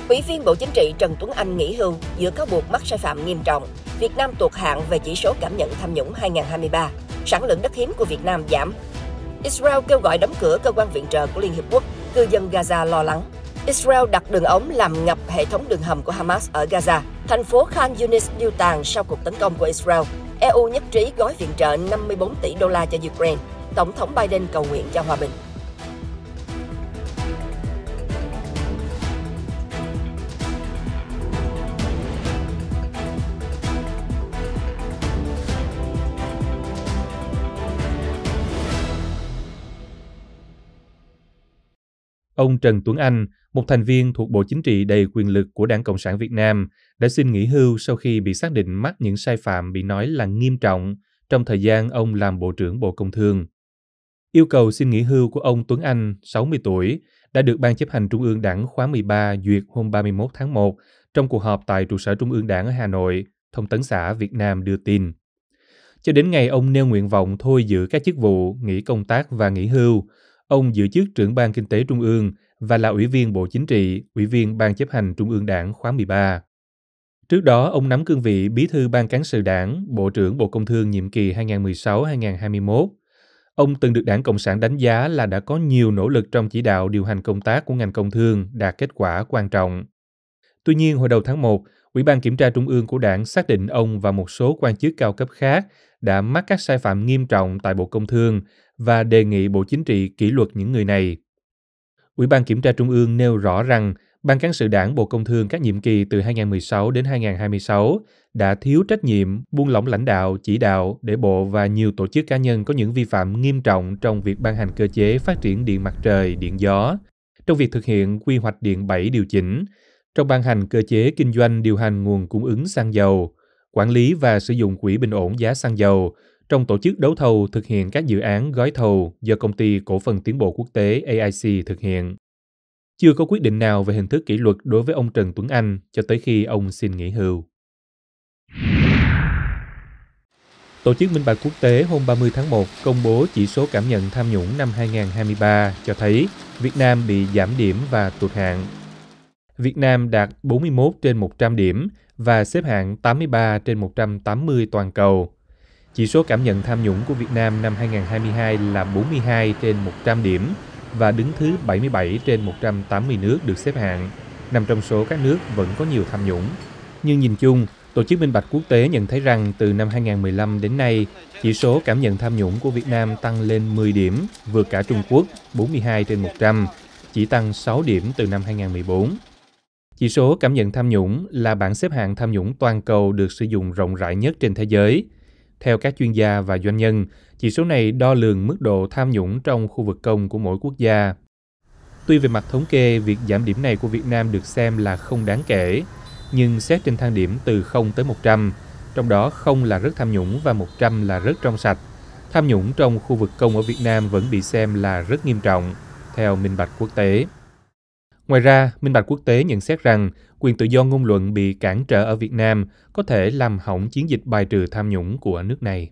Ủy viên Bộ Chính trị Trần Tuấn Anh nghỉ hưu giữa cáo buộc mắc sai phạm nghiêm trọng. Việt Nam tụt hạng về chỉ số cảm nhận tham nhũng 2023. Sản lượng đất hiếm của Việt Nam giảm. Israel kêu gọi đóng cửa cơ quan viện trợ của Liên Hiệp Quốc. Cư dân Gaza lo lắng. Israel đặt đường ống làm ngập hệ thống đường hầm của Hamas ở Gaza. Thành phố Khan Yunis điêu tàn sau cuộc tấn công của Israel. EU nhất trí gói viện trợ 54 tỷ đô la cho Ukraine. Tổng thống Biden cầu nguyện cho hòa bình. Ông Trần Tuấn Anh, một thành viên thuộc Bộ Chính trị đầy quyền lực của Đảng Cộng sản Việt Nam, đã xin nghỉ hưu sau khi bị xác định mắc những sai phạm bị nói là nghiêm trọng trong thời gian ông làm Bộ trưởng Bộ Công Thương. Yêu cầu xin nghỉ hưu của ông Tuấn Anh, 60 tuổi, đã được Ban Chấp hành Trung ương Đảng khóa 13 duyệt hôm 31 tháng 1 trong cuộc họp tại trụ sở Trung ương Đảng ở Hà Nội, Thông tấn xã Việt Nam đưa tin. Cho đến ngày ông nêu nguyện vọng thôi giữ các chức vụ, nghỉ công tác và nghỉ hưu, ông giữ chức trưởng Ban Kinh tế Trung ương và là Ủy viên Bộ Chính trị, Ủy viên Ban Chấp hành Trung ương Đảng khóa 13. Trước đó, ông nắm cương vị Bí thư Ban Cán sự Đảng, Bộ trưởng Bộ Công Thương nhiệm kỳ 2016-2021. Ông từng được Đảng Cộng sản đánh giá là đã có nhiều nỗ lực trong chỉ đạo điều hành công tác của ngành công thương đạt kết quả quan trọng. Tuy nhiên, hồi đầu tháng 1, Ủy ban Kiểm tra Trung ương của Đảng xác định ông và một số quan chức cao cấp khác đã mắc các sai phạm nghiêm trọng tại Bộ Công Thương và đề nghị Bộ Chính trị kỷ luật những người này. Ủy ban Kiểm tra Trung ương nêu rõ rằng Ban Cán sự Đảng Bộ Công Thương các nhiệm kỳ từ 2016 đến 2026 đã thiếu trách nhiệm, buông lỏng lãnh đạo, chỉ đạo để Bộ và nhiều tổ chức cá nhân có những vi phạm nghiêm trọng trong việc ban hành cơ chế phát triển điện mặt trời, điện gió, trong việc thực hiện quy hoạch điện 7 điều chỉnh, trong ban hành cơ chế kinh doanh điều hành nguồn cung ứng xăng dầu, quản lý và sử dụng quỹ bình ổn giá xăng dầu, trong tổ chức đấu thầu thực hiện các dự án gói thầu do Công ty Cổ phần Tiến bộ Quốc tế AIC thực hiện. Chưa có quyết định nào về hình thức kỷ luật đối với ông Trần Tuấn Anh cho tới khi ông xin nghỉ hưu. Tổ chức Minh bạch Quốc tế hôm 30 tháng 1 công bố chỉ số cảm nhận tham nhũng năm 2023 cho thấy Việt Nam bị giảm điểm và tụt hạng. Việt Nam đạt 41 trên 100 điểm và xếp hạng 83 trên 180 toàn cầu. Chỉ số cảm nhận tham nhũng của Việt Nam năm 2022 là 42 trên 100 điểm và đứng thứ 77 trên 180 nước được xếp hạng, nằm trong số các nước vẫn có nhiều tham nhũng. Nhưng nhìn chung, Tổ chức Minh bạch Quốc tế nhận thấy rằng từ năm 2015 đến nay, chỉ số cảm nhận tham nhũng của Việt Nam tăng lên 10 điểm, vượt cả Trung Quốc 42 trên 100, chỉ tăng 6 điểm từ năm 2014. Chỉ số cảm nhận tham nhũng là bảng xếp hạng tham nhũng toàn cầu được sử dụng rộng rãi nhất trên thế giới. Theo các chuyên gia và doanh nhân, chỉ số này đo lường mức độ tham nhũng trong khu vực công của mỗi quốc gia. Tuy về mặt thống kê, việc giảm điểm này của Việt Nam được xem là không đáng kể, nhưng xét trên thang điểm từ 0 tới 100, trong đó 0 là rất tham nhũng và 100 là rất trong sạch, tham nhũng trong khu vực công ở Việt Nam vẫn bị xem là rất nghiêm trọng, theo Minh bạch Quốc tế. Ngoài ra, Minh bạch Quốc tế nhận xét rằng quyền tự do ngôn luận bị cản trở ở Việt Nam có thể làm hỏng chiến dịch bài trừ tham nhũng của nước này.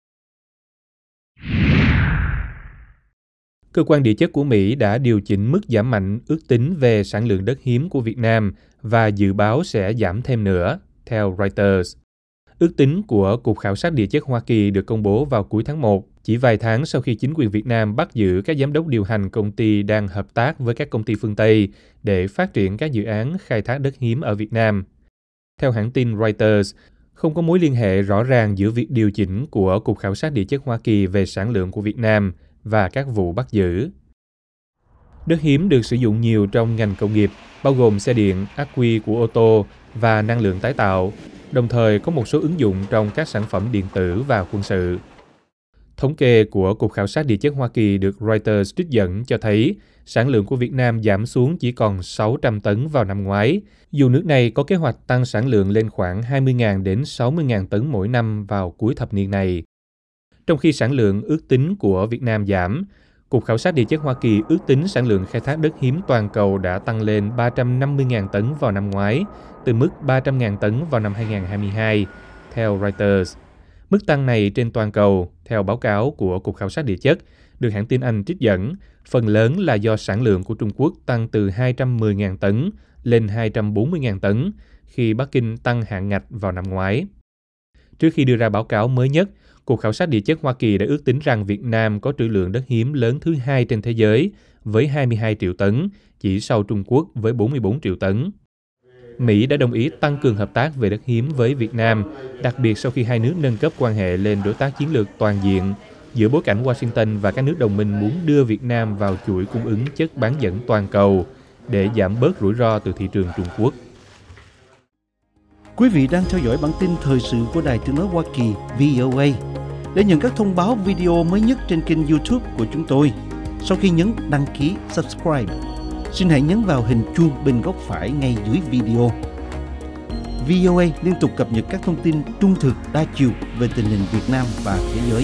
Cơ quan địa chất của Mỹ đã điều chỉnh mức giảm mạnh ước tính về sản lượng đất hiếm của Việt Nam và dự báo sẽ giảm thêm nữa, theo Reuters. Ước tính của Cục Khảo sát Địa chất Hoa Kỳ được công bố vào cuối tháng 1, chỉ vài tháng sau khi chính quyền Việt Nam bắt giữ các giám đốc điều hành công ty đang hợp tác với các công ty phương Tây để phát triển các dự án khai thác đất hiếm ở Việt Nam. Theo hãng tin Reuters, không có mối liên hệ rõ ràng giữa việc điều chỉnh của Cục Khảo sát Địa chất Hoa Kỳ về sản lượng của Việt Nam và các vụ bắt giữ. Đất hiếm được sử dụng nhiều trong ngành công nghiệp, bao gồm xe điện, ắc quy của ô tô và năng lượng tái tạo, đồng thời có một số ứng dụng trong các sản phẩm điện tử và quân sự. Thống kê của Cục Khảo sát Địa chất Hoa Kỳ được Reuters trích dẫn cho thấy sản lượng của Việt Nam giảm xuống chỉ còn 600 tấn vào năm ngoái, dù nước này có kế hoạch tăng sản lượng lên khoảng 20.000 đến 60.000 tấn mỗi năm vào cuối thập niên này. Trong khi sản lượng ước tính của Việt Nam giảm, Cục Khảo sát Địa chất Hoa Kỳ ước tính sản lượng khai thác đất hiếm toàn cầu đã tăng lên 350.000 tấn vào năm ngoái, từ mức 300.000 tấn vào năm 2022, theo Reuters. Mức tăng này trên toàn cầu, theo báo cáo của Cục Khảo sát Địa chất, được hãng tin Anh trích dẫn, phần lớn là do sản lượng của Trung Quốc tăng từ 210.000 tấn lên 240.000 tấn khi Bắc Kinh tăng hạn ngạch vào năm ngoái. Trước khi đưa ra báo cáo mới nhất, Cục Khảo sát Địa chất Hoa Kỳ đã ước tính rằng Việt Nam có trữ lượng đất hiếm lớn thứ hai trên thế giới với 22 triệu tấn, chỉ sau Trung Quốc với 44 triệu tấn. Mỹ đã đồng ý tăng cường hợp tác về đất hiếm với Việt Nam, đặc biệt sau khi hai nước nâng cấp quan hệ lên đối tác chiến lược toàn diện, giữa bối cảnh Washington và các nước đồng minh muốn đưa Việt Nam vào chuỗi cung ứng chất bán dẫn toàn cầu để giảm bớt rủi ro từ thị trường Trung Quốc. Quý vị đang theo dõi bản tin thời sự của Đài Tiếng nói Hoa Kỳ VOA. Để nhận các thông báo video mới nhất trên kênh YouTube của chúng tôi, sau khi nhấn đăng ký subscribe, xin hãy nhấn vào hình chuông bên góc phải ngay dưới video. VOA liên tục cập nhật các thông tin trung thực, đa chiều về tình hình Việt Nam và thế giới.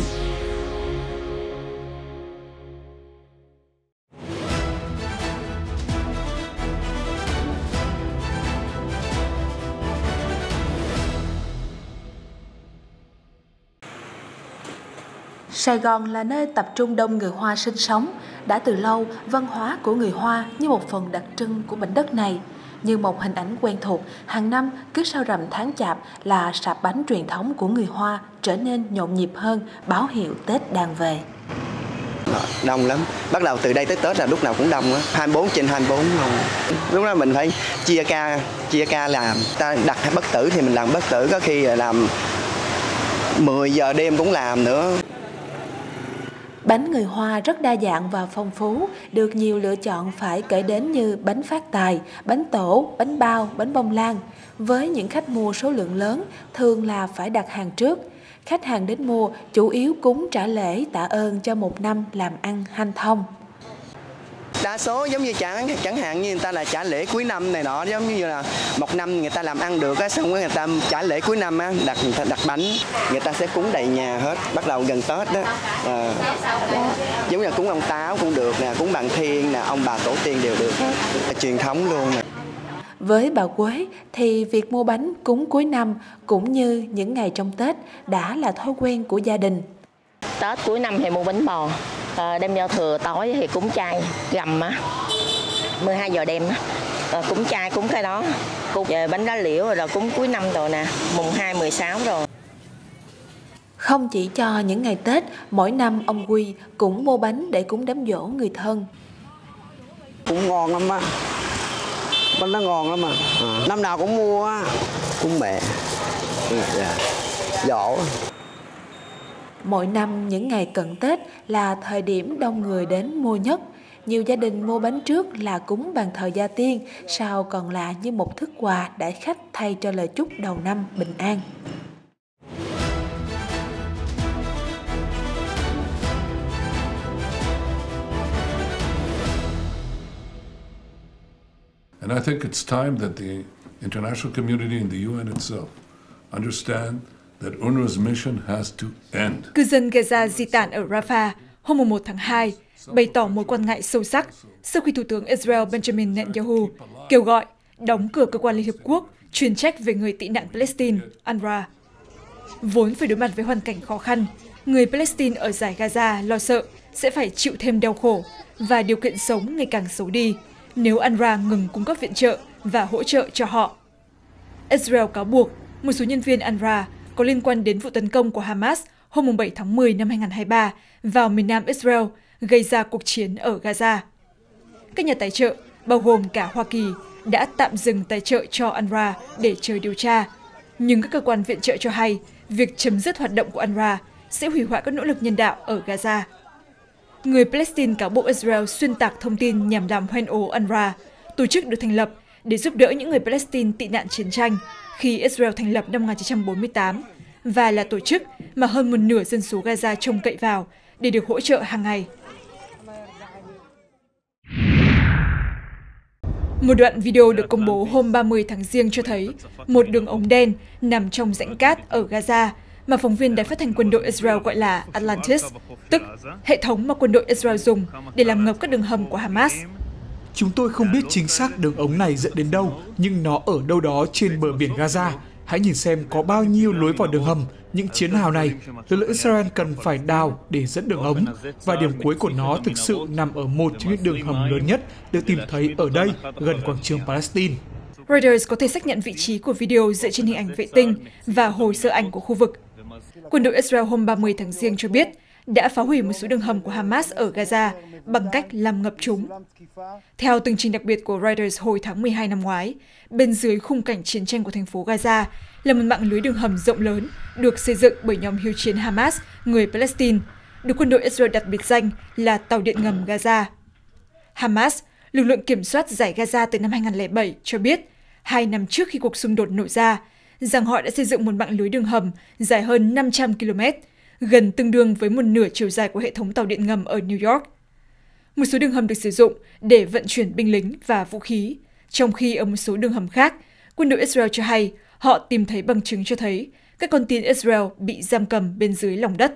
Sài Gòn là nơi tập trung đông người Hoa sinh sống. Đã từ lâu, văn hóa của người Hoa như một phần đặc trưng của mảnh đất này. Như một hình ảnh quen thuộc, hàng năm cứ sau rằm tháng Chạp là sạp bánh truyền thống của người Hoa trở nên nhộn nhịp hơn, báo hiệu Tết đang về. Đông lắm, bắt đầu từ đây tới Tết là lúc nào cũng đông á, 24/24 luôn. Lúc đó mình phải chia ca làm. Ta đặt bất tử thì mình làm bất tử, có khi làm 10 giờ đêm cũng làm nữa. Bánh người Hoa rất đa dạng và phong phú, được nhiều lựa chọn phải kể đến như bánh phát tài, bánh tổ, bánh bao, bánh bông lan. Với những khách mua số lượng lớn, thường là phải đặt hàng trước. Khách hàng đến mua chủ yếu cúng trả lễ tạ ơn cho một năm làm ăn hanh thông. Đa số giống như chẳng hạn như người ta là trả lễ cuối năm này nọ, giống như là một năm người ta làm ăn được á, xong rồi người ta trả lễ cuối năm á, đặt bánh, người ta sẽ cúng đầy nhà hết, bắt đầu gần Tết đó. Giống như là cúng ông Táo cũng được nè, cúng Bạn Thiên nè, ông bà tổ tiên đều được hết, truyền thống luôn nè. Với bà Quế thì việc mua bánh cúng cuối năm cũng như những ngày trong Tết đã là thói quen của gia đình. Tết cuối năm thì mua bánh bò, đêm giao thừa tối thì cúng chay gầm á, 12 giờ đêm á, cúng chay cúng cái đó, cúng về bánh đá liễu rồi cúng cuối năm rồi nè, mùng 2, 16 rồi. Không chỉ cho những ngày Tết, mỗi năm ông Quy cũng mua bánh để cúng đám giỗ người thân. Cũng ngon lắm á, bánh nó ngon lắm mà. Năm nào cũng mua á, cúng mẹ, giỗ. Mỗi năm những ngày cận Tết là thời điểm đông người đến mua nhất. Nhiều gia đình mua bánh trước là cúng bàn thờ gia tiên, sau còn là như một thức quà đãi khách thay cho lời chúc đầu năm bình an. And I think it's time that the international community and the UN itself understand that UNRWA's mission has to end. Cư dân Gaza di tản ở Rafah hôm 1 tháng 2 bày tỏ mối quan ngại sâu sắc sau khi Thủ tướng Israel Benjamin Netanyahu kêu gọi đóng cửa cơ quan Liên Hợp Quốc chuyên trách về người tị nạn Palestine, UNRWA. Vốn phải đối mặt với hoàn cảnh khó khăn, người Palestine ở dải Gaza lo sợ sẽ phải chịu thêm đau khổ và điều kiện sống ngày càng xấu đi nếu UNRWA ngừng cung cấp viện trợ và hỗ trợ cho họ. Israel cáo buộc một số nhân viên UNRWA có liên quan đến vụ tấn công của Hamas hôm 7 tháng 10 năm 2023 vào miền nam Israel, gây ra cuộc chiến ở Gaza. Các nhà tài trợ, bao gồm cả Hoa Kỳ, đã tạm dừng tài trợ cho UNRWA để chờ điều tra. Nhưng các cơ quan viện trợ cho hay việc chấm dứt hoạt động của UNRWA sẽ hủy hoại các nỗ lực nhân đạo ở Gaza. Người Palestine cáo buộc Israel xuyên tạc thông tin nhằm làm hoen ố UNRWA, tổ chức được thành lập để giúp đỡ những người Palestine tị nạn chiến tranh khi Israel thành lập năm 1948 và là tổ chức mà hơn một nửa dân số Gaza trông cậy vào để được hỗ trợ hàng ngày. Một đoạn video được công bố hôm 30 tháng Giêng cho thấy một đường ống đen nằm trong rãnh cát ở Gaza mà phóng viên Đài Phát thanh Quân đội Israel gọi là Atlantis, tức hệ thống mà quân đội Israel dùng để làm ngập các đường hầm của Hamas. Chúng tôi không biết chính xác đường ống này dẫn đến đâu, nhưng nó ở đâu đó trên bờ biển Gaza. Hãy nhìn xem có bao nhiêu lối vào đường hầm Những chiến hào này, lực lượng Israel cần phải đào để dẫn đường ống, và điểm cuối của nó thực sự nằm ở một trong những đường hầm lớn nhất được tìm thấy ở đây, gần quảng trường Palestine. Reuters có thể xác nhận vị trí của video dựa trên hình ảnh vệ tinh và hồ sơ ảnh của khu vực. Quân đội Israel hôm 30 tháng Giêng cho biết đã phá hủy một số đường hầm của Hamas ở Gaza bằng cách làm ngập chúng. Theo tường trình đặc biệt của Reuters hồi tháng 12 năm ngoái, bên dưới khung cảnh chiến tranh của thành phố Gaza là một mạng lưới đường hầm rộng lớn được xây dựng bởi nhóm hiếu chiến Hamas, người Palestine, được quân đội Israel đặt biệt danh là tàu điện ngầm Gaza. Hamas, lực lượng kiểm soát giải Gaza từ năm 2007, cho biết 2 năm trước khi cuộc xung đột nổ ra, rằng họ đã xây dựng một mạng lưới đường hầm dài hơn 500 km, gần tương đương với một nửa chiều dài của hệ thống tàu điện ngầm ở New York. Một số đường hầm được sử dụng để vận chuyển binh lính và vũ khí, trong khi ở một số đường hầm khác, quân đội Israel cho hay họ tìm thấy bằng chứng cho thấy các con tin Israel bị giam cầm bên dưới lòng đất.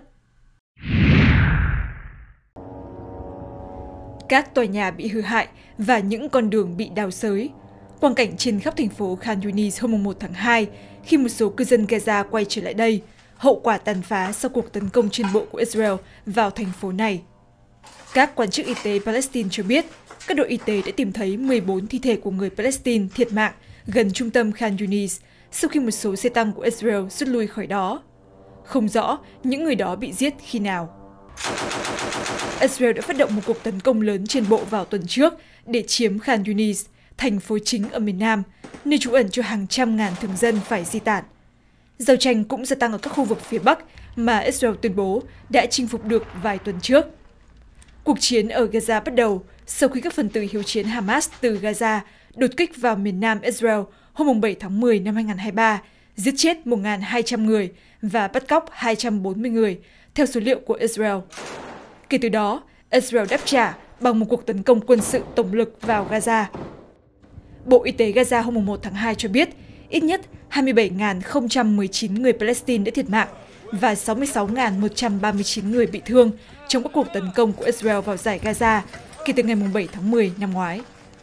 Các tòa nhà bị hư hại và những con đường bị đào xới. Quang cảnh trên khắp thành phố Khan Yunis hôm 1 tháng 2 khi một số cư dân Gaza quay trở lại đây, hậu quả tàn phá sau cuộc tấn công trên bộ của Israel vào thành phố này. Các quan chức y tế Palestine cho biết, các đội y tế đã tìm thấy 14 thi thể của người Palestine thiệt mạng gần trung tâm Khan Yunis sau khi một số xe tăng của Israel rút lui khỏi đó. Không rõ những người đó bị giết khi nào. Israel đã phát động một cuộc tấn công lớn trên bộ vào tuần trước để chiếm Khan Yunis, thành phố chính ở miền Nam, nơi trú ẩn cho hàng trăm ngàn thường dân phải di tản. Giao tranh cũng gia tăng ở các khu vực phía Bắc mà Israel tuyên bố đã chinh phục được vài tuần trước. Cuộc chiến ở Gaza bắt đầu sau khi các phần tử hiếu chiến Hamas từ Gaza đột kích vào miền Nam Israel hôm 7 tháng 10 năm 2023, giết chết 1.200 người và bắt cóc 240 người, theo số liệu của Israel. Kể từ đó, Israel đáp trả bằng một cuộc tấn công quân sự tổng lực vào Gaza. Bộ Y tế Gaza hôm 1 tháng 2 cho biết ít nhất 27.019 người Palestine đã thiệt mạng và 66.139 người bị thương trong các cuộc tấn công của Israel vào giải Gaza kể từ ngày 7 tháng 10 năm ngoái.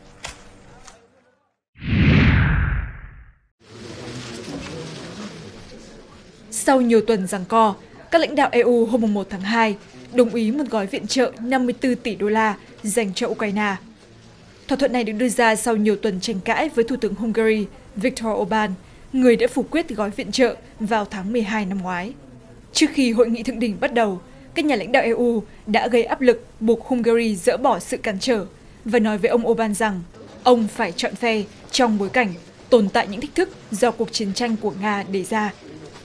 Sau nhiều tuần giằng co, các lãnh đạo EU hôm 1 tháng 2 đồng ý một gói viện trợ 54 tỷ đô la dành cho Ukraine. Thỏa thuận này được đưa ra sau nhiều tuần tranh cãi với Thủ tướng Hungary Viktor Orbán, người đã phủ quyết gói viện trợ vào tháng 12 năm ngoái. Trước khi hội nghị thượng đỉnh bắt đầu, các nhà lãnh đạo EU đã gây áp lực buộc Hungary dỡ bỏ sự cản trở và nói với ông Orbán rằng ông phải chọn phe trong bối cảnh tồn tại những thách thức do cuộc chiến tranh của Nga đề ra.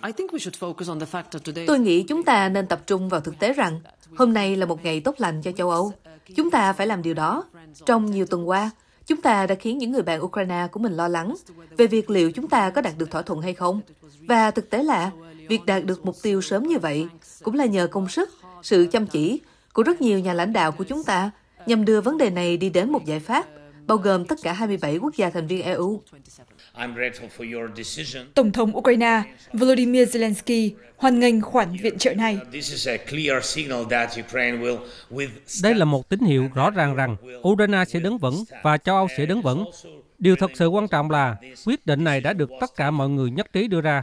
Tôi nghĩ chúng ta nên tập trung vào thực tế rằng hôm nay là một ngày tốt lành cho châu Âu. Chúng ta phải làm điều đó. Trong nhiều tuần qua, chúng ta đã khiến những người bạn Ukraine của mình lo lắng về việc liệu chúng ta có đạt được thỏa thuận hay không. Và thực tế là, việc đạt được mục tiêu sớm như vậy cũng là nhờ công sức, sự chăm chỉ của rất nhiều nhà lãnh đạo của chúng ta nhằm đưa vấn đề này đi đến một giải pháp, bao gồm tất cả 27 quốc gia thành viên EU. Tổng thống Ukraine Volodymyr Zelensky hoan nghênh khoản viện trợ này. Đây là một tín hiệu rõ ràng rằng Ukraine sẽ đứng vững và châu Âu sẽ đứng vững. Điều thật sự quan trọng là quyết định này đã được tất cả mọi người nhất trí đưa ra.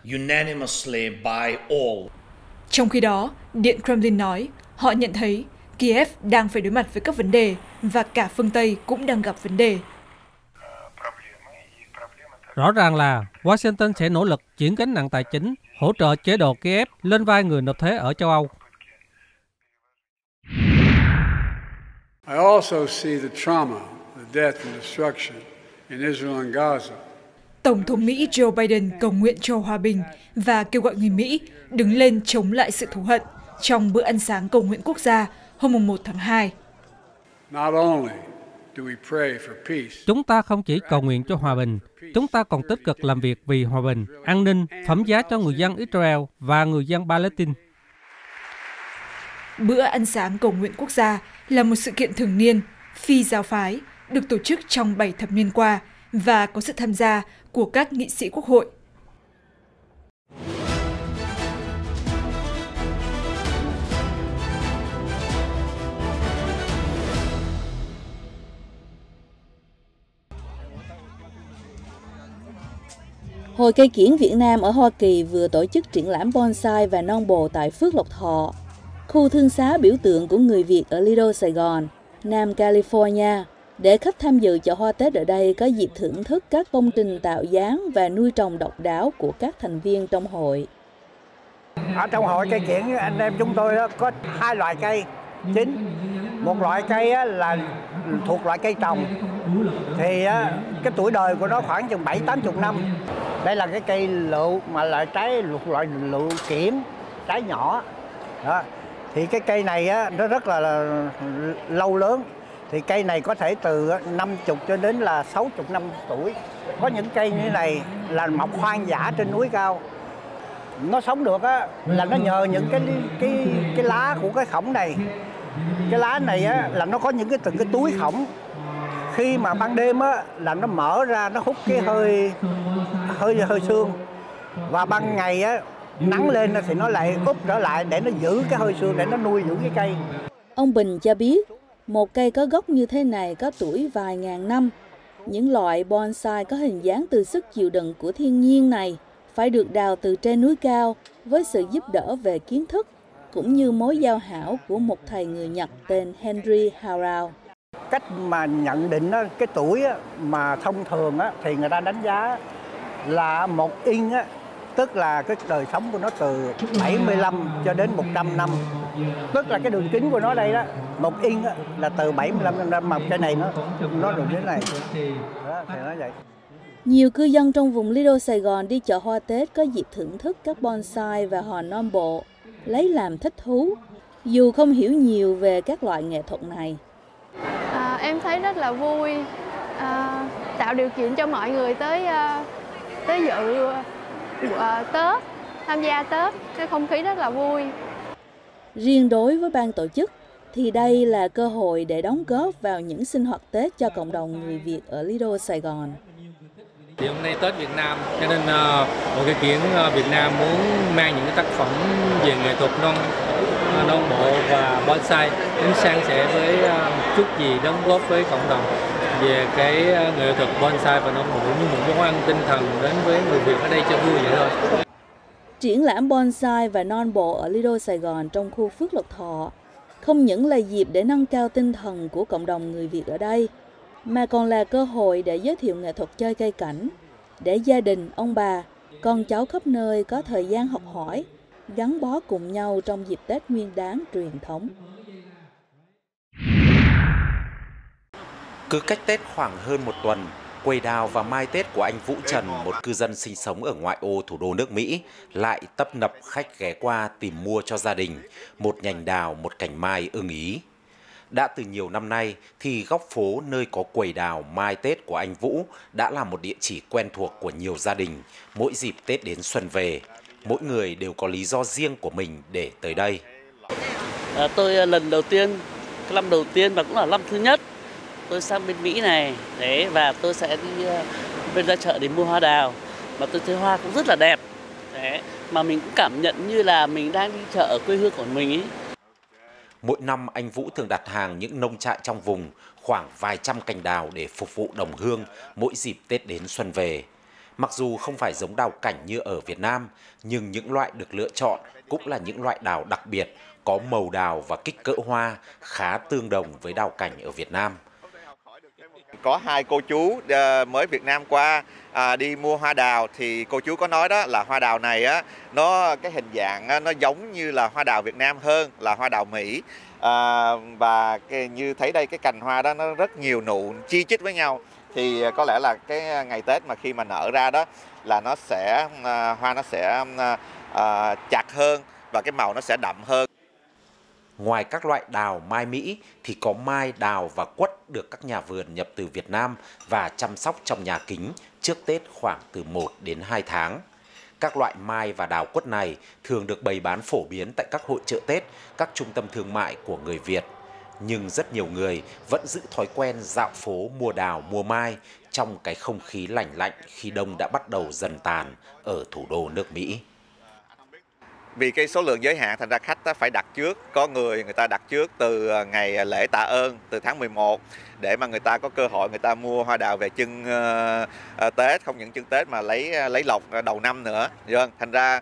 Trong khi đó, Điện Kremlin nói họ nhận thấy Kiev đang phải đối mặt với các vấn đề và cả phương Tây cũng đang gặp vấn đề. Rõ ràng là Washington sẽ nỗ lực chuyển gánh nặng tài chính, hỗ trợ chế độ Kiev lên vai người nộp thuế ở châu Âu. Tổng thống Mỹ Joe Biden cầu nguyện cho hòa bình và kêu gọi người Mỹ đứng lên chống lại sự thù hận trong bữa ăn sáng cầu nguyện quốc gia hôm 1 tháng 2. Chúng ta không chỉ cầu nguyện cho hòa bình, chúng ta còn tích cực làm việc vì hòa bình, an ninh, phẩm giá cho người dân Israel và người dân Palestine. Bữa ăn sáng cầu nguyện quốc gia là một sự kiện thường niên, phi giáo phái, được tổ chức trong 7 thập niên qua và có sự tham gia của các nghị sĩ quốc hội. Hội Cây Kiểng Việt Nam ở Hoa Kỳ vừa tổ chức triển lãm bonsai và non bộ tại Phước Lộc Thọ, khu thương xá biểu tượng của người Việt ở Lido, Sài Gòn, Nam California, để khách tham dự chợ hoa Tết ở đây có dịp thưởng thức các công trình tạo dáng và nuôi trồng độc đáo của các thành viên trong hội. Ở trong hội cây kiểng anh em chúng tôi có 2 loại cây chính. Một loại cây là thuộc loại cây trồng, thì cái tuổi đời của nó khoảng chừng 70-80 năm. Đây là cái cây lựu mà là loại lựu kiểng, trái nhỏ. Đó. Thì cái cây này nó rất là lâu lớn. Thì cây này có thể từ 50 cho đến là 60 năm tuổi. Có những cây như này là mọc hoang dã trên núi cao. Nó sống được là nó nhờ những cái lá của cái khổng này. Cái lá này là nó có những từng cái túi khổng. Khi mà ban đêm là nó mở ra, nó hút cái hơi sương. Và ban ngày nắng lên thì nó lại úp trở lại để nó giữ cái hơi sương, để nó nuôi dưỡng cái cây. Ông Bình cho biết, một cây có gốc như thế này có tuổi vài ngàn năm. Những loại bonsai có hình dáng từ sức chịu đựng của thiên nhiên này phải được đào từ trên núi cao với sự giúp đỡ về kiến thức, cũng như mối giao hảo của một thầy người Nhật tên Henry Harao. Cách mà nhận định cái tuổi mà thông thường thì người ta đánh giá là 1 inch, tức là cái đời sống của nó từ 75 cho đến 100 năm. Tức là cái đường kính của nó đây đó, 1 inch là từ 75 năm, mà cái này nó đường kính này. Đó, thì nó vậy. Nhiều cư dân trong vùng Lido, Sài Gòn đi chợ hoa Tết có dịp thưởng thức các bonsai và hòn non bộ, lấy làm thích thú, dù không hiểu nhiều về các loại nghệ thuật này. Em thấy rất là vui, tạo điều kiện cho mọi người tới dự Tết, tham gia Tết, cái không khí rất là vui. Riêng đối với ban tổ chức thì đây là cơ hội để đóng góp vào những sinh hoạt Tết cho cộng đồng người Việt ở Lido, Sài Gòn. Thì hôm nay Tết Việt Nam, cho nên Hội Cây Kiểng Việt Nam muốn mang những cái tác phẩm về nghệ thuật non bộ và bonsai đến san sẻ với một chút gì đóng góp với cộng đồng về cái nghệ thuật bonsai và non bộ như một món ăn tinh thần đến với người Việt ở đây cho vui vậy thôi. Triển lãm bonsai và non bộ ở Lido, Sài Gòn trong khu Phước Lộc Thọ không những là dịp để nâng cao tinh thần của cộng đồng người Việt ở đây, mà còn là cơ hội để giới thiệu nghệ thuật chơi cây cảnh, để gia đình, ông bà, con cháu khắp nơi có thời gian học hỏi, gắn bó cùng nhau trong dịp Tết Nguyên Đán truyền thống. Cứ cách Tết khoảng hơn một tuần, quầy đào và mai Tết của anh Vũ Trần, một cư dân sinh sống ở ngoại ô thủ đô nước Mỹ, lại tấp nập khách ghé qua tìm mua cho gia đình một nhành đào, một cành mai ưng ý. Đã từ nhiều năm nay thì góc phố nơi có quầy đào mai Tết của anh Vũ đã là một địa chỉ quen thuộc của nhiều gia đình mỗi dịp Tết đến xuân về. Mỗi người đều có lý do riêng của mình để tới đây. Tôi lần đầu tiên, năm đầu tiên và cũng là năm thứ nhất tôi sang bên Mỹ này, đấy, và tôi sẽ đi bên ra chợ để mua hoa đào, và tôi thấy hoa cũng rất là đẹp, đấy, mà mình cũng cảm nhận như là mình đang đi chợ ở quê hương của mình ấy. Mỗi năm anh Vũ thường đặt hàng những nông trại trong vùng khoảng vài trăm cành đào để phục vụ đồng hương mỗi dịp Tết đến xuân về. Mặc dù không phải giống đào cảnh như ở Việt Nam, nhưng những loại được lựa chọn cũng là những loại đào đặc biệt, có màu đào và kích cỡ hoa khá tương đồng với đào cảnh ở Việt Nam. Có 2 cô chú mới Việt Nam qua đi mua hoa đào, thì cô chú có nói đó là hoa đào này nó cái hình dạng nó giống như là hoa đào Việt Nam hơn là hoa đào Mỹ, và như thấy đây cái cành hoa đó nó rất nhiều nụ chi chít với nhau, thì có lẽ là cái ngày Tết mà khi mà nở ra đó là nó sẽ hoa nó sẽ chặt hơn và cái màu nó sẽ đậm hơn. Ngoài các loại đào mai Mỹ thì có mai, đào và quất được các nhà vườn nhập từ Việt Nam và chăm sóc trong nhà kính trước Tết khoảng từ 1 đến 2 tháng. Các loại mai và đào quất này thường được bày bán phổ biến tại các hội chợ Tết, các trung tâm thương mại của người Việt. Nhưng rất nhiều người vẫn giữ thói quen dạo phố mua đào mua mai trong cái không khí lạnh lạnh khi đông đã bắt đầu dần tàn ở thủ đô nước Mỹ. vì cái số lượng giới hạn thành ra khách phải đặt trước, có người ta đặt trước từ ngày lễ Tạ ơn từ tháng 11 để mà người ta có cơ hội người ta mua hoa đào về trưng Tết, không những trưng Tết mà lấy lộc đầu năm nữa. Thành ra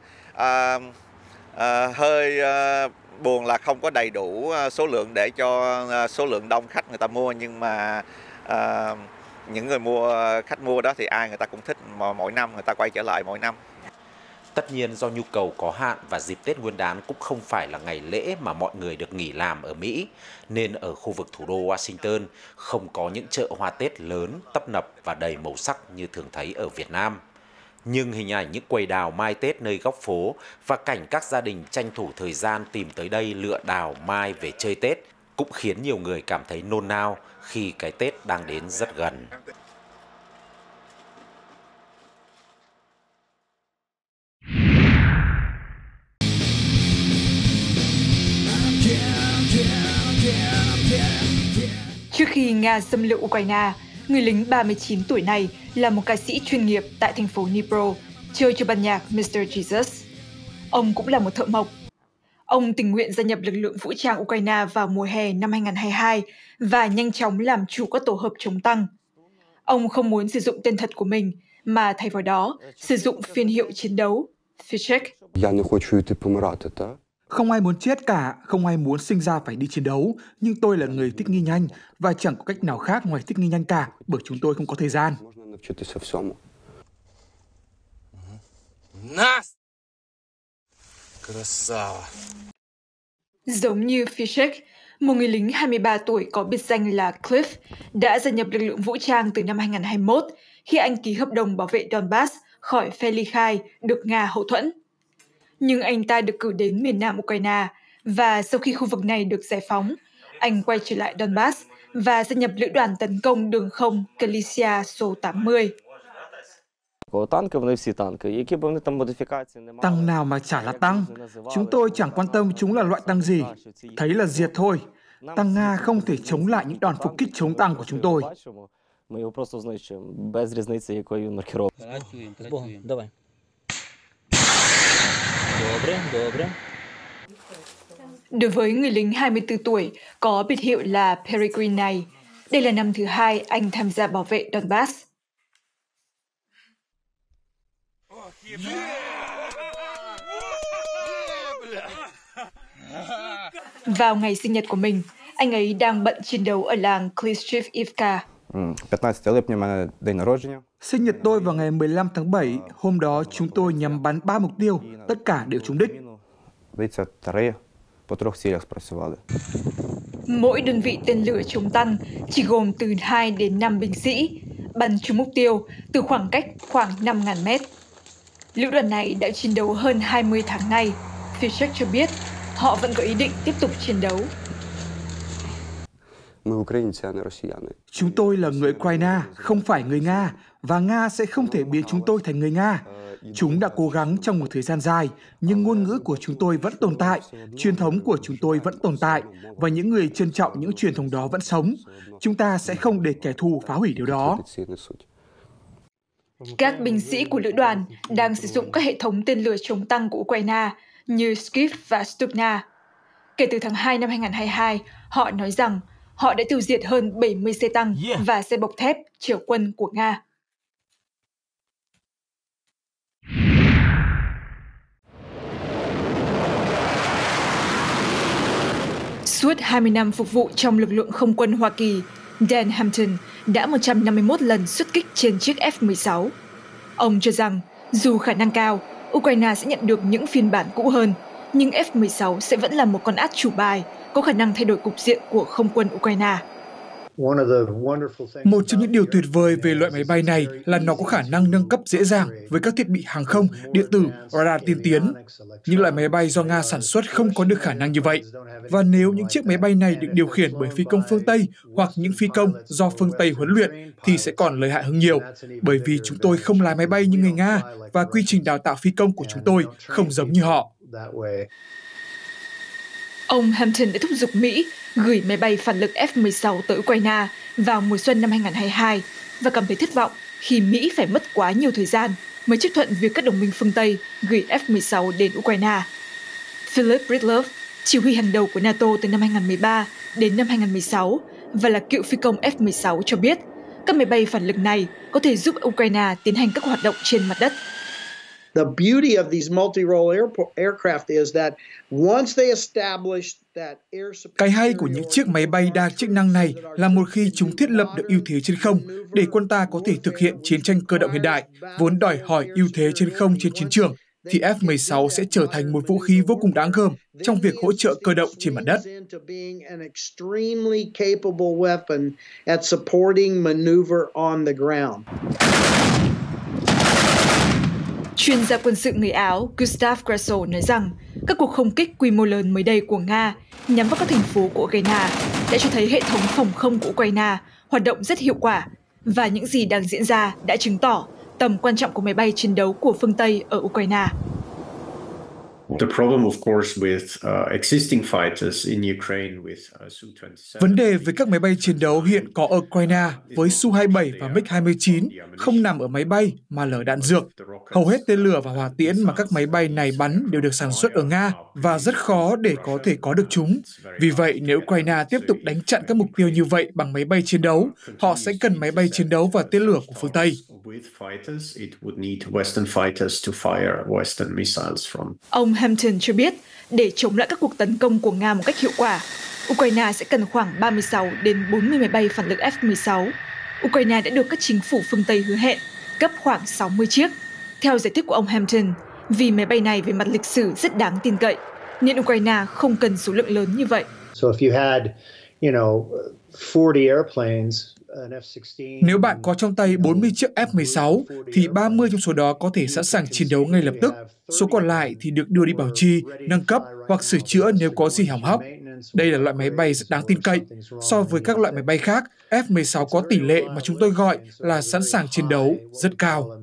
hơi buồn là không có đầy đủ số lượng để cho số lượng đông khách người ta mua, nhưng mà những người khách mua đó thì ai người ta cũng thích, mỗi năm người ta quay trở lại mỗi năm. Tất nhiên do nhu cầu có hạn và dịp Tết Nguyên đán cũng không phải là ngày lễ mà mọi người được nghỉ làm ở Mỹ, nên ở khu vực thủ đô Washington không có những chợ hoa Tết lớn, tấp nập và đầy màu sắc như thường thấy ở Việt Nam. Nhưng hình ảnh những quầy đào mai Tết nơi góc phố và cảnh các gia đình tranh thủ thời gian tìm tới đây lựa đào mai về chơi Tết cũng khiến nhiều người cảm thấy nôn nao khi cái Tết đang đến rất gần. Trước khi Nga xâm lược Ukraine, người lính 39 tuổi này là một ca sĩ chuyên nghiệp tại thành phố Dnipro, chơi cho ban nhạc Mr. Jesus. Ông cũng là một thợ mộc. Ông tình nguyện gia nhập lực lượng vũ trang Ukraine vào mùa hè năm 2022 và nhanh chóng làm chủ các tổ hợp chống tăng. Ông không muốn sử dụng tên thật của mình, mà thay vào đó sử dụng phiên hiệu chiến đấu, Fyshek. Không ai muốn chết cả, không ai muốn sinh ra phải đi chiến đấu, nhưng tôi là người thích nghi nhanh và chẳng có cách nào khác ngoài thích nghi nhanh cả, bởi chúng tôi không có thời gian. Giống như Fyshek, một người lính 23 tuổi có biệt danh là Cliff đã gia nhập lực lượng vũ trang từ năm 2021 khi anh ký hợp đồng bảo vệ Donbass khỏi phe ly khai được Nga hậu thuẫn. Nhưng anh ta được cử đến miền nam Ukraine và sau khi khu vực này được giải phóng, anh quay trở lại Donbass và gia nhập lữ đoàn tấn công đường không Klysia số 80. Tăng nào mà chả là tăng. Chúng tôi chẳng quan tâm chúng là loại tăng gì. Thấy là diệt thôi. Tăng Nga không thể chống lại những đòn phục kích chống tăng của chúng tôi. Đối với người lính 24 tuổi có biệt hiệu là Peregrine này, đây là năm thứ 2 anh tham gia bảo vệ Donbass. Vào ngày sinh nhật của mình, anh ấy đang bận chiến đấu ở làng Klishchiv-Ivka. Sinh nhật tôi vào ngày 15 tháng 7, hôm đó chúng tôi nhắm bắn 3 mục tiêu, tất cả đều trúng đích. Mỗi đơn vị tên lửa chống tăng chỉ gồm từ 2 đến 5 binh sĩ, bắn trúng mục tiêu từ khoảng cách khoảng 5.000 mét. Lữ đoàn này đã chiến đấu hơn 20 tháng nay. Fyshek cho biết họ vẫn có ý định tiếp tục chiến đấu. Chúng tôi là người Ukraine, không phải người Nga, và Nga sẽ không thể biến chúng tôi thành người Nga. Chúng đã cố gắng trong một thời gian dài, nhưng ngôn ngữ của chúng tôi vẫn tồn tại, truyền thống của chúng tôi vẫn tồn tại, và những người trân trọng những truyền thống đó vẫn sống. Chúng ta sẽ không để kẻ thù phá hủy điều đó. Các binh sĩ của lữ đoàn đang sử dụng các hệ thống tên lửa chống tăng của Ukraine như Skiff và Stupna. Kể từ tháng 2 năm 2022, họ nói rằng họ đã tiêu diệt hơn 70 xe tăng và xe bọc thép chở quân của Nga. Suốt 20 năm phục vụ trong lực lượng không quân Hoa Kỳ, Dan Hampton đã 151 lần xuất kích trên chiếc F-16. Ông cho rằng, dù khả năng cao, Ukraine sẽ nhận được những phiên bản cũ hơn, nhưng F-16 sẽ vẫn là một con át chủ bài, có khả năng thay đổi cục diện của không quân Ukraine. Một trong những điều tuyệt vời về loại máy bay này là nó có khả năng nâng cấp dễ dàng với các thiết bị hàng không, điện tử, radar tiên tiến. Những loại máy bay do Nga sản xuất không có được khả năng như vậy. Và nếu những chiếc máy bay này được điều khiển bởi phi công phương Tây hoặc những phi công do phương Tây huấn luyện thì sẽ còn lợi hại hơn nhiều, bởi vì chúng tôi không lái máy bay như người Nga và quy trình đào tạo phi công của chúng tôi không giống như họ. Ông Hampton đã thúc giục Mỹ gửi máy bay phản lực F-16 tới Ukraine vào mùa xuân năm 2022 và cảm thấy thất vọng khi Mỹ phải mất quá nhiều thời gian mới chấp thuận việc các đồng minh phương Tây gửi F-16 đến Ukraine. Philip Breedlove, chỉ huy hàng đầu của NATO từ năm 2013 đến năm 2016 và là cựu phi công F-16 cho biết, các máy bay phản lực này có thể giúp Ukraine tiến hành các hoạt động trên mặt đất. The beauty of these multi-role aircraft is that once they establish that air support. Cái hay của những chiếc máy bay đa chức năng này là một khi chúng thiết lập được ưu thế trên không để quân ta có thể thực hiện chiến tranh cơ động hiện đại, vốn đòi hỏi ưu thế trên không trên chiến trường, thì F-16 sẽ trở thành một vũ khí vô cùng đáng gờm trong việc hỗ trợ cơ động trên mặt đất. Chuyên gia quân sự người Áo Gustav Grasso nói rằng các cuộc không kích quy mô lớn mới đây của Nga nhắm vào các thành phố của Ukraine đã cho thấy hệ thống phòng không của Ukraine hoạt động rất hiệu quả, và những gì đang diễn ra đã chứng tỏ tầm quan trọng của máy bay chiến đấu của phương Tây ở Ukraine. Vấn đề với các máy bay chiến đấu hiện có ở Ukraine với Su-27 và MiG-29 không nằm ở máy bay mà là ở đạn dược. Hầu hết tên lửa và hỏa tiễn mà các máy bay này bắn đều được sản xuất ở Nga và rất khó để có thể có được chúng. Vì vậy, nếu Ukraine tiếp tục đánh chặn các mục tiêu như vậy bằng máy bay chiến đấu, họ sẽ cần máy bay chiến đấu và tên lửa của phương Tây. Ông Hampton cho biết, để chống lại các cuộc tấn công của Nga một cách hiệu quả, Ukraine sẽ cần khoảng 36 đến 40 máy bay phản lực F-16. Ukraine đã được các chính phủ phương Tây hứa hẹn cấp khoảng 60 chiếc. Theo giải thích của ông Hampton, vì máy bay này về mặt lịch sử rất đáng tin cậy, nên Ukraine không cần số lượng lớn như vậy. Nếu bạn có trong tay 40 chiếc F-16, thì 30 trong số đó có thể sẵn sàng chiến đấu ngay lập tức. Số còn lại thì được đưa đi bảo trì, nâng cấp hoặc sửa chữa nếu có gì hỏng hóc. Đây là loại máy bay rất đáng tin cậy. So với các loại máy bay khác, F-16 có tỷ lệ mà chúng tôi gọi là sẵn sàng chiến đấu rất cao.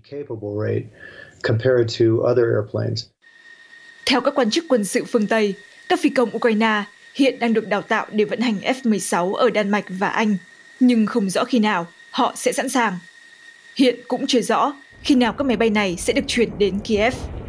Theo các quan chức quân sự phương Tây, các phi công Ukraine hiện đang được đào tạo để vận hành F-16 ở Đan Mạch và Anh, nhưng không rõ khi nào họ sẽ sẵn sàng. Hiện cũng chưa rõ khi nào các máy bay này sẽ được chuyển đến Kiev.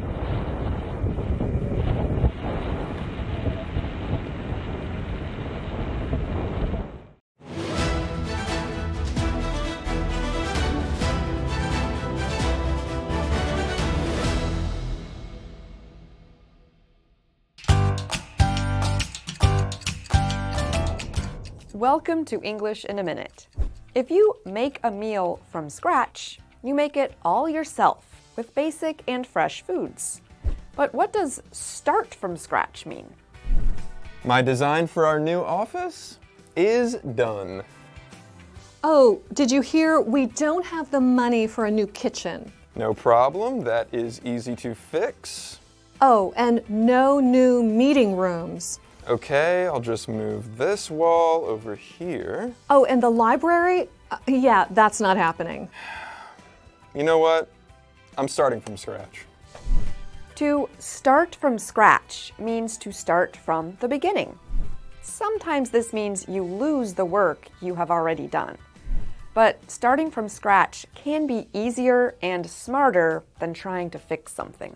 Welcome to English in a Minute. If you make a meal from scratch, you make it all yourself with basic and fresh foods. But what does start from scratch mean? My design for our new office is done. Oh, did you hear we don't have the money for a new kitchen? No problem, that is easy to fix. Oh, and no new meeting rooms. Okay, I'll just move this wall over here. Oh, and the library? Yeah, that's not happening. You know what? I'm starting from scratch. To start from scratch means to start from the beginning. Sometimes this means you lose the work you have already done. But starting from scratch can be easier and smarter than trying to fix something.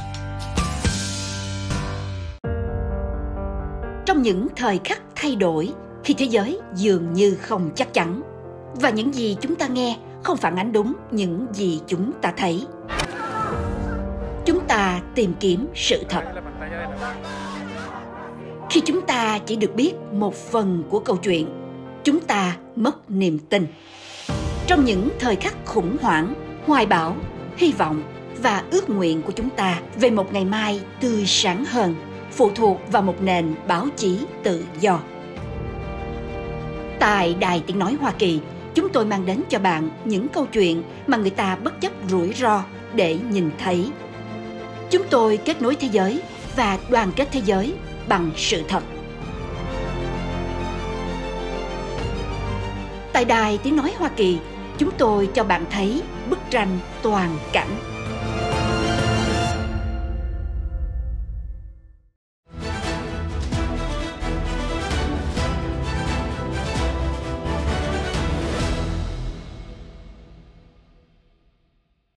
Trong những thời khắc thay đổi, khi thế giới dường như không chắc chắn, và những gì chúng ta nghe không phản ánh đúng những gì chúng ta thấy, chúng ta tìm kiếm sự thật. Khi chúng ta chỉ được biết một phần của câu chuyện, chúng ta mất niềm tin. Trong những thời khắc khủng hoảng, hoài bão, hy vọng và ước nguyện của chúng ta về một ngày mai tươi sáng hơn phụ thuộc vào một nền báo chí tự do. Tại Đài Tiếng Nói Hoa Kỳ, chúng tôi mang đến cho bạn những câu chuyện mà người ta bất chấp rủi ro để nhìn thấy. Chúng tôi kết nối thế giới và đoàn kết thế giới bằng sự thật. Tại Đài Tiếng Nói Hoa Kỳ, chúng tôi cho bạn thấy bức tranh toàn cảnh.